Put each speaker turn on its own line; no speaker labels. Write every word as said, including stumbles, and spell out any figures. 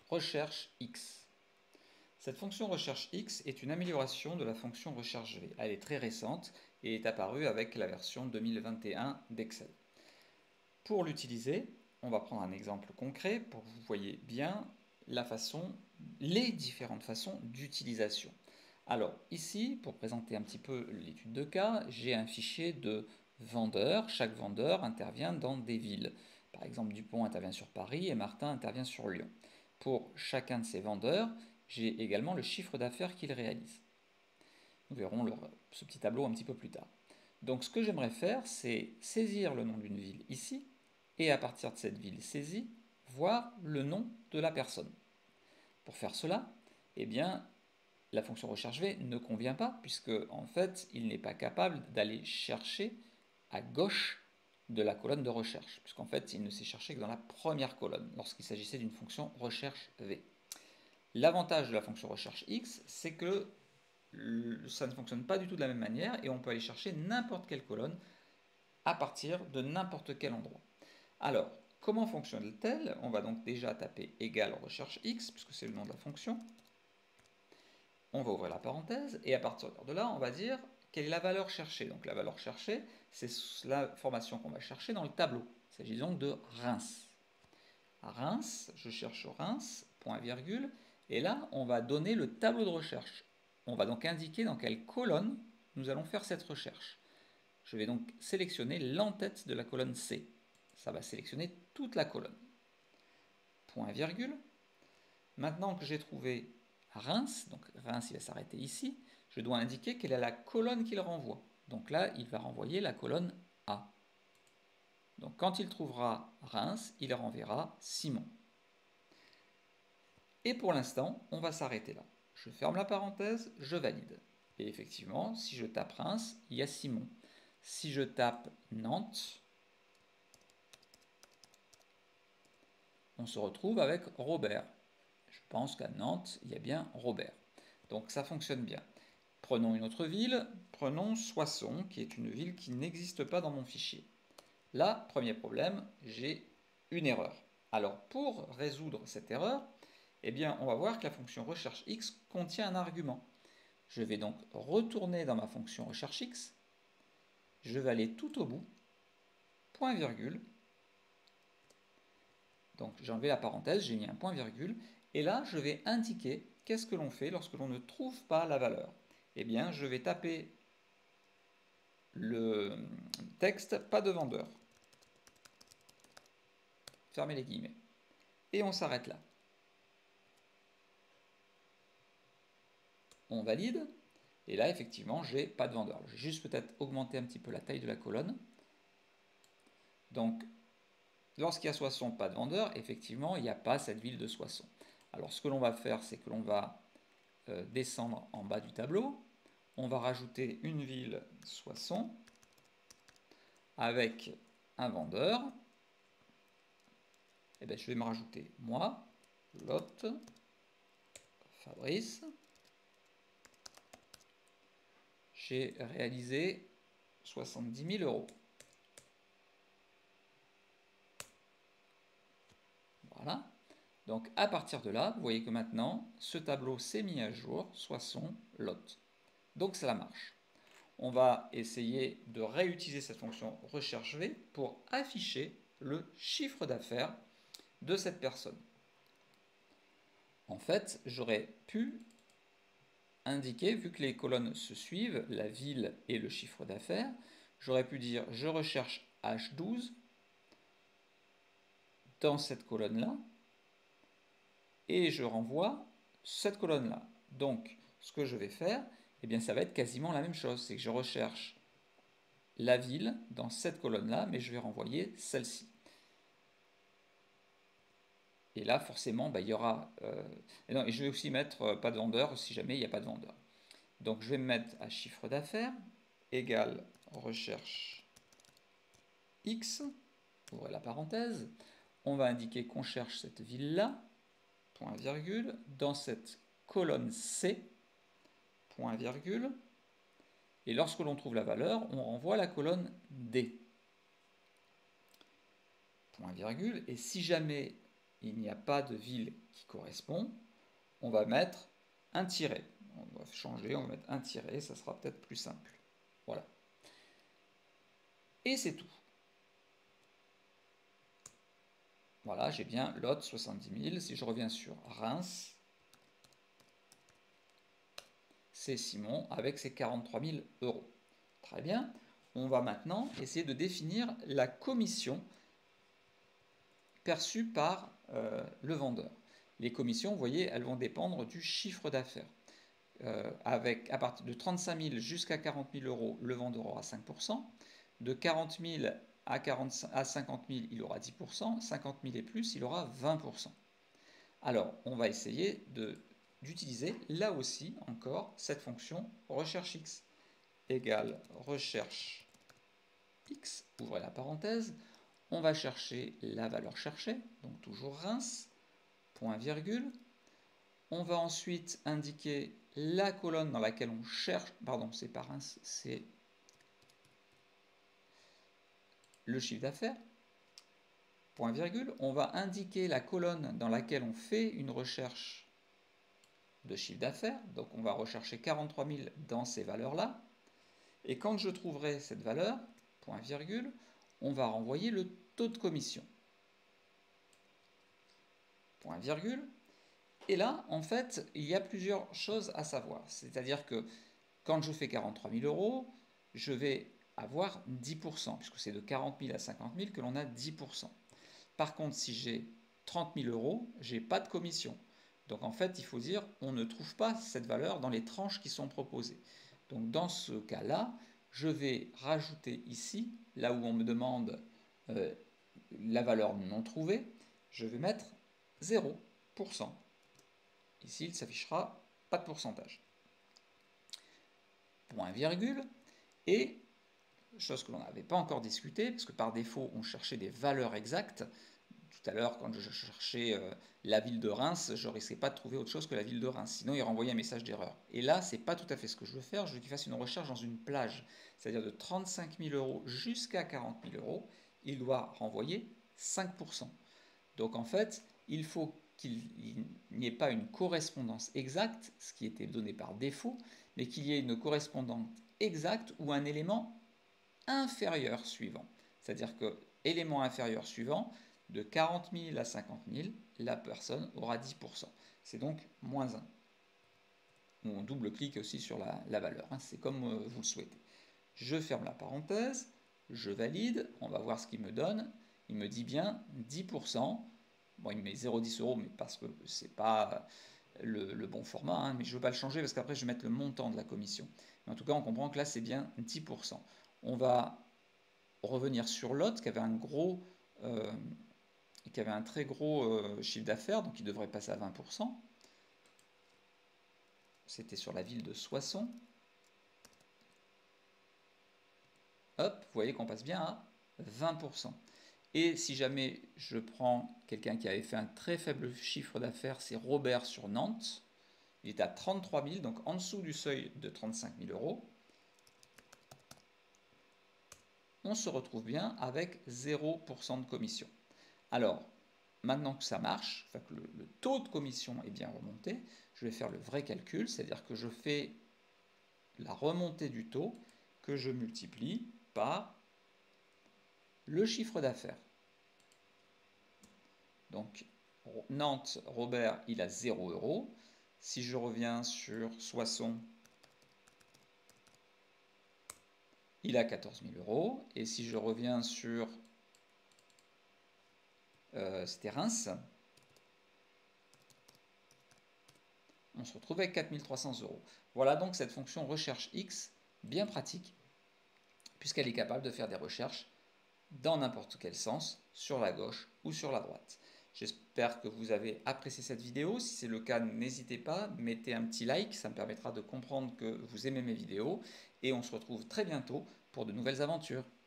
recherche X. Cette fonction recherche X est une amélioration de la fonction recherche V. Elle est très récente et est apparue avec la version deux mille vingt et un d'Excel. Pour l'utiliser, on va prendre un exemple concret pour que vous voyez bien la façon, les différentes façons d'utilisation. Alors ici, pour présenter un petit peu l'étude de cas, j'ai un fichier de vendeurs. Chaque vendeur intervient dans des villes. Par exemple, Dupont intervient sur Paris et Martin intervient sur Lyon. Pour chacun de ces vendeurs, j'ai également le chiffre d'affaires qu'ils réalisent. Nous verrons le, ce petit tableau un petit peu plus tard. Donc ce que j'aimerais faire, c'est saisir le nom d'une ville ici, et à partir de cette ville saisie, voir le nom de la personne. Pour faire cela, eh bien, la fonction recherche V ne convient pas, puisque en fait, il n'est pas capable d'aller chercher à gauche de la colonne de recherche, puisqu'en fait, il ne s'est cherché que dans la première colonne, lorsqu'il s'agissait d'une fonction recherche V. L'avantage de la fonction recherche X, c'est que ça ne fonctionne pas du tout de la même manière, et on peut aller chercher n'importe quelle colonne à partir de n'importe quel endroit. Alors, comment fonctionne-t-elle? On va donc déjà taper égal recherche X, puisque c'est le nom de la fonction. On va ouvrir la parenthèse, et à partir de là, on va dire quelle est la valeur cherchée. Donc la valeur cherchée, c'est l'information qu'on va chercher dans le tableau. Il s'agit donc de Reims. À Reims, je cherche Reims, point virgule, et là, on va donner le tableau de recherche. On va donc indiquer dans quelle colonne nous allons faire cette recherche. Je vais donc sélectionner l'entête de la colonne C. Ça va sélectionner toute la colonne. Point virgule. Maintenant que j'ai trouvé Reims, donc Reims il va s'arrêter ici, je dois indiquer quelle est la colonne qu'il renvoie. Donc là, il va renvoyer la colonne A. Donc quand il trouvera Reims, il renverra Simon. Et pour l'instant, on va s'arrêter là. Je ferme la parenthèse, je valide. Et effectivement, si je tape Reims, il y a Simon. Si je tape Nantes, on se retrouve avec Robert. Je pense qu'à Nantes, il y a bien Robert. Donc ça fonctionne bien. Prenons une autre ville, prenons Soissons, qui est une ville qui n'existe pas dans mon fichier. Là, premier problème, j'ai une erreur. Alors pour résoudre cette erreur, eh bien, on va voir que la fonction recherche X contient un argument. Je vais donc retourner dans ma fonction recherche X, je vais aller tout au bout, point virgule, donc j'ai enlevé la parenthèse, j'ai mis un point virgule, et là je vais indiquer qu'est-ce que l'on fait lorsque l'on ne trouve pas la valeur. Eh bien, je vais taper le texte pas de vendeur. Fermez les guillemets. Et on s'arrête là. On valide. Et là, effectivement, j'ai pas de vendeur. Je vais juste peut-être augmenter un petit peu la taille de la colonne. Donc, lorsqu'il y a Soissons, pas de vendeur, effectivement, il n'y a pas cette ville de Soissons. Alors, ce que l'on va faire, c'est que l'on va euh, descendre en bas du tableau. On va rajouter une ville Soissons avec un vendeur. Eh bien, je vais me rajouter moi, Lotte, Fabrice. J'ai réalisé soixante-dix mille euros. Voilà. Donc à partir de là, vous voyez que maintenant, ce tableau s'est mis à jour, Soissons, Lotte. Donc ça marche. On va essayer de réutiliser cette fonction recherche V pour afficher le chiffre d'affaires de cette personne. En fait, j'aurais pu indiquer, vu que les colonnes se suivent, la ville et le chiffre d'affaires, j'aurais pu dire je recherche H douze dans cette colonne-là et je renvoie cette colonne-là. Donc, ce que je vais faire, eh bien, ça va être quasiment la même chose. C'est que je recherche la ville dans cette colonne-là, mais je vais renvoyer celle-ci. Et là, forcément, bah, il y aura... Euh, et, non, et je vais aussi mettre euh, pas de vendeur si jamais il n'y a pas de vendeur. Donc, je vais me mettre à chiffre d'affaires égale recherche X, ouvrez la parenthèse. On va indiquer qu'on cherche cette ville-là, point virgule, dans cette colonne C, point virgule, et lorsque l'on trouve la valeur, on renvoie la colonne D. Point virgule, et si jamais il n'y a pas de ville qui correspond, on va mettre un tiret. On va changer, on va mettre un tiret, ça sera peut-être plus simple. Voilà. Et c'est tout. Voilà, j'ai bien Lot soixante-dix mille. Si je reviens sur Reims, c'est Simon avec ses quarante-trois mille euros. Très bien. On va maintenant essayer de définir la commission perçue par euh, le vendeur. Les commissions, vous voyez, elles vont dépendre du chiffre d'affaires. Euh, avec, à partir de trente-cinq mille jusqu'à quarante mille euros, le vendeur aura cinq pour cent. De quarante mille à, quarante, à cinquante mille, il aura dix pour cent. cinquante mille et plus, il aura vingt pour cent. Alors, on va essayer de, d'utiliser là aussi encore cette fonction recherche x égale recherche x, ouvrez la parenthèse. On va chercher la valeur cherchée, donc toujours Reims, point virgule. On va ensuite indiquer la colonne dans laquelle on cherche, pardon, c'est pas Reims, c'est le chiffre d'affaires, point virgule. On va indiquer la colonne dans laquelle on fait une recherche de chiffre d'affaires, donc on va rechercher quarante-trois mille dans ces valeurs-là. Et quand je trouverai cette valeur, point virgule, on va renvoyer le taux de commission, point virgule. Et là, en fait, il y a plusieurs choses à savoir. C'est-à-dire que quand je fais quarante-trois mille euros, je vais avoir dix pour cent, puisque c'est de quarante mille à cinquante mille que l'on a dix pour cent. Par contre, si j'ai trente mille euros, je n'ai pas de commission. Donc en fait, il faut dire, on ne trouve pas cette valeur dans les tranches qui sont proposées. Donc dans ce cas-là, je vais rajouter ici, là où on me demande euh, la valeur non trouvée, je vais mettre zéro pour cent. Ici, il s'affichera pas de pourcentage. Point virgule. Et, chose que l'on n'avait pas encore discuté, parce que par défaut, on cherchait des valeurs exactes. Tout à l'heure, quand je cherchais euh, la ville de Reims, je ne risquais pas de trouver autre chose que la ville de Reims. Sinon, il renvoyait un message d'erreur. Et là, ce n'est pas tout à fait ce que je veux faire. Je veux qu'il fasse une recherche dans une plage. C'est-à-dire de trente-cinq mille euros jusqu'à quarante mille euros, il doit renvoyer cinq pour cent. Donc en fait, il faut qu'il n'y ait pas une correspondance exacte, ce qui était donné par défaut, mais qu'il y ait une correspondance exacte ou un élément inférieur suivant. C'est-à-dire que élément inférieur suivant, de quarante mille à cinquante mille, la personne aura dix pour cent. C'est donc moins un. On double-clique aussi sur la, la valeur, hein, c'est comme euh, vous le souhaitez. Je ferme la parenthèse, je valide, on va voir ce qu'il me donne. Il me dit bien dix pour cent. Bon, il me met zéro virgule dix euros, mais parce que ce n'est pas le, le bon format, hein, mais je ne veux pas le changer parce qu'après je vais mettre le montant de la commission. Mais en tout cas, on comprend que là, c'est bien dix pour cent. On va revenir sur l'autre qui avait un gros, euh, qui avait un très gros euh, chiffre d'affaires, donc il devrait passer à vingt pour cent. C'était sur la ville de Soissons. Hop, vous voyez qu'on passe bien à vingt pour cent. Et si jamais je prends quelqu'un qui avait fait un très faible chiffre d'affaires, c'est Robert sur Nantes. Il est à trente-trois mille, donc en dessous du seuil de trente-cinq mille euros. On se retrouve bien avec zéro pour cent de commission. Alors, maintenant que ça marche, enfin que le, le taux de commission est bien remonté, je vais faire le vrai calcul, c'est-à-dire que je fais la remontée du taux que je multiplie par le chiffre d'affaires. Donc, Nantes, Robert, il a zéro euros. Si je reviens sur Soissons, il a quatorze mille euros. Et si je reviens sur euh, c'était Reims, on se retrouve avec quatre mille trois cents euros. Voilà donc cette fonction recherche X, bien pratique, puisqu'elle est capable de faire des recherches dans n'importe quel sens, sur la gauche ou sur la droite. J'espère que vous avez apprécié cette vidéo. Si c'est le cas, n'hésitez pas, mettez un petit like, ça me permettra de comprendre que vous aimez mes vidéos. Et on se retrouve très bientôt pour de nouvelles aventures.